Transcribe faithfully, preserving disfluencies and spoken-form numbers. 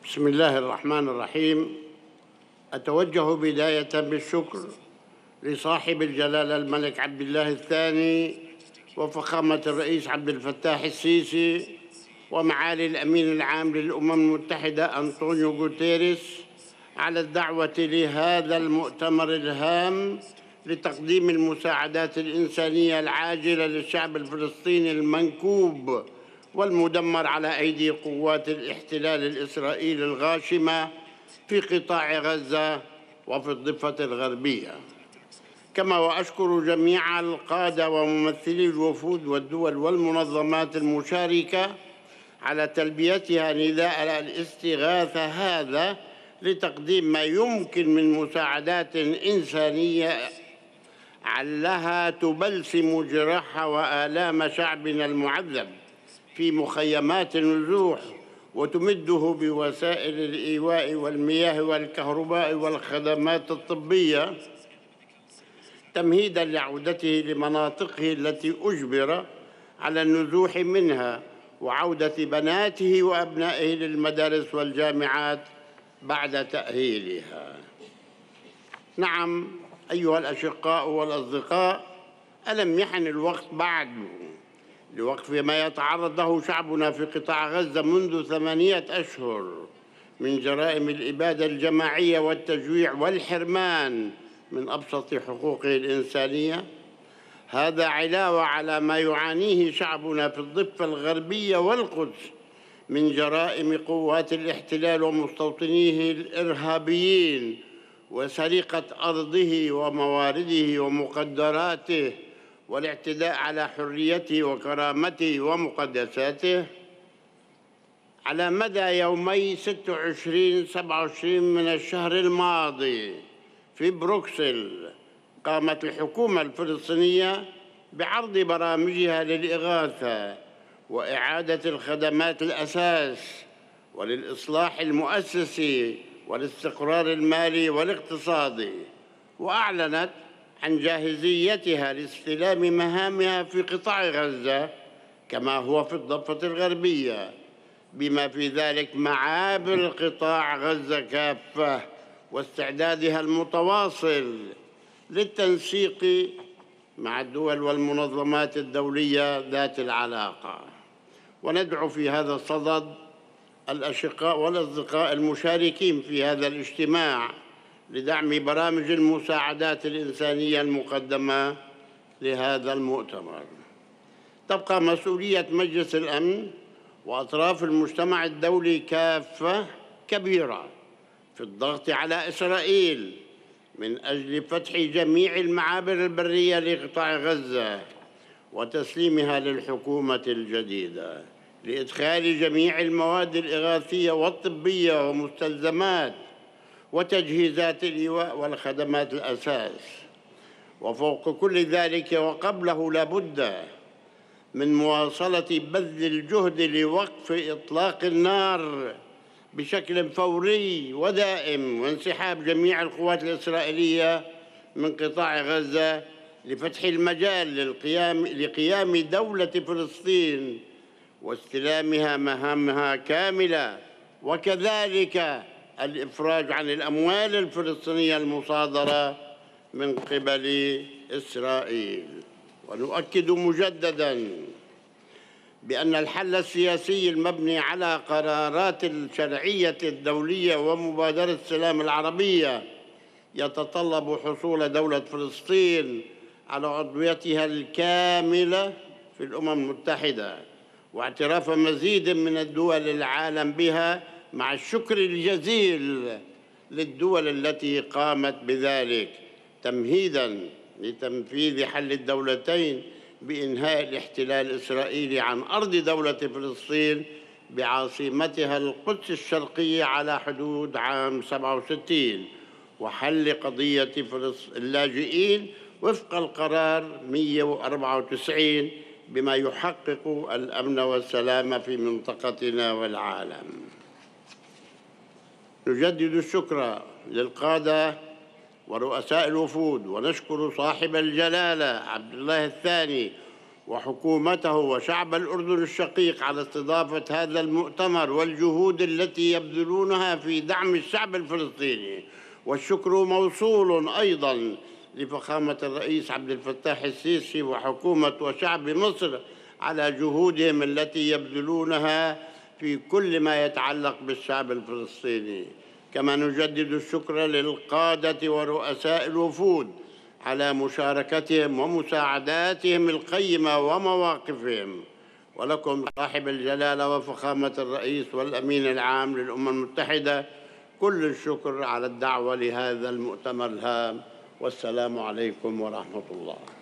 بسم الله الرحمن الرحيم. أتوجه بداية بالشكر لصاحب الجلالة الملك عبد الله الثاني وفخامة الرئيس عبد الفتاح السيسي ومعالي الأمين العام للأمم المتحدة أنطونيو غوتيريس على الدعوة لهذا المؤتمر الهام لتقديم المساعدات الإنسانية العاجلة للشعب الفلسطيني المنكوب والمدمر على أيدي قوات الاحتلال الإسرائيلي الغاشمة في قطاع غزة وفي الضفة الغربية. كما وأشكر جميع القادة وممثلي الوفود والدول والمنظمات المشاركة على تلبيتها نداء الاستغاثة هذا لتقديم ما يمكن من مساعدات إنسانية علها تبلسم جراح وآلام شعبنا المعذب في مخيمات النزوح وتمده بوسائل الإيواء والمياه والكهرباء والخدمات الطبية تمهيداً لعودته لمناطقه التي أجبر على النزوح منها وعودة بناته وأبنائه للمدارس والجامعات بعد تأهيلها. نعم أيها الأشقاء والأصدقاء، ألم يحن الوقت بعد لوقف ما يتعرض له شعبنا في قطاع غزة منذ ثمانية أشهر من جرائم الإبادة الجماعية والتجويع والحرمان من أبسط حقوقه الإنسانية؟ هذا علاوة على ما يعانيه شعبنا في الضفة الغربية والقدس من جرائم قوات الاحتلال ومستوطنيه الإرهابيين وسرقة أرضه وموارده ومقدراته والاعتداء على حريته وكرامته ومقدساته. على مدى يومي ستة وعشرين سبعة وعشرين من الشهر الماضي في بروكسل قامت الحكومة الفلسطينية بعرض برامجها للإغاثة وإعادة الخدمات الأساس وللإصلاح المؤسسي والاستقرار المالي والاقتصادي، وأعلنت عن جاهزيتها لاستلام مهامها في قطاع غزة كما هو في الضفة الغربية، بما في ذلك معابر قطاع غزة كافة واستعدادها المتواصل للتنسيق مع الدول والمنظمات الدولية ذات العلاقة. وندعو في هذا الصدد الأشقاء والأصدقاء المشاركين في هذا الاجتماع لدعم برامج المساعدات الإنسانية المقدمة لهذا المؤتمر. تبقى مسؤولية مجلس الأمن وأطراف المجتمع الدولي كافة كبيرة في الضغط على إسرائيل من أجل فتح جميع المعابر البرية لقطاع غزة وتسليمها للحكومة الجديدة لإدخال جميع المواد الإغاثية والطبية ومستلزمات وتجهيزات الإيواء والخدمات الأساس. وفوق كل ذلك وقبله لابد من مواصلة بذل الجهد لوقف إطلاق النار بشكل فوري ودائم وانسحاب جميع القوات الإسرائيلية من قطاع غزة لفتح المجال للقيام لقيام دولة فلسطين واستلامها مهامها كاملة، وكذلك الإفراج عن الأموال الفلسطينية المصادرة من قبل إسرائيل. ونؤكد مجدداً بأن الحل السياسي المبني على قرارات الشرعية الدولية ومبادرة السلام العربية يتطلب حصول دولة فلسطين على عضويتها الكاملة في الأمم المتحدة واعتراف مزيد من الدول العالم بها، مع الشكر الجزيل للدول التي قامت بذلك تمهيداً لتنفيذ حل الدولتين بإنهاء الاحتلال الإسرائيلي عن أرض دولة فلسطين بعاصمتها القدس الشرقية على حدود عام سبعة وستين، وحل قضية اللاجئين وفق القرار مئة وأربعة وتسعين بما يحقق الأمن والسلام في منطقتنا والعالم. نجدد الشكر للقادة ورؤساء الوفود ونشكر صاحب الجلالة عبد الله الثاني وحكومته وشعب الأردن الشقيق على استضافة هذا المؤتمر والجهود التي يبذلونها في دعم الشعب الفلسطيني. والشكر موصول أيضاً لفخامة الرئيس عبد الفتاح السيسي وحكومة وشعب مصر على جهودهم التي يبذلونها في كل ما يتعلق بالشعب الفلسطيني. كما نجدد الشكر للقادة ورؤساء الوفود على مشاركتهم ومساعداتهم القيمة ومواقفهم. ولكم صاحب الجلالة وفخامة الرئيس والأمين العام للأمم المتحدة كل الشكر على الدعوة لهذا المؤتمر الهام، والسلام عليكم ورحمة الله.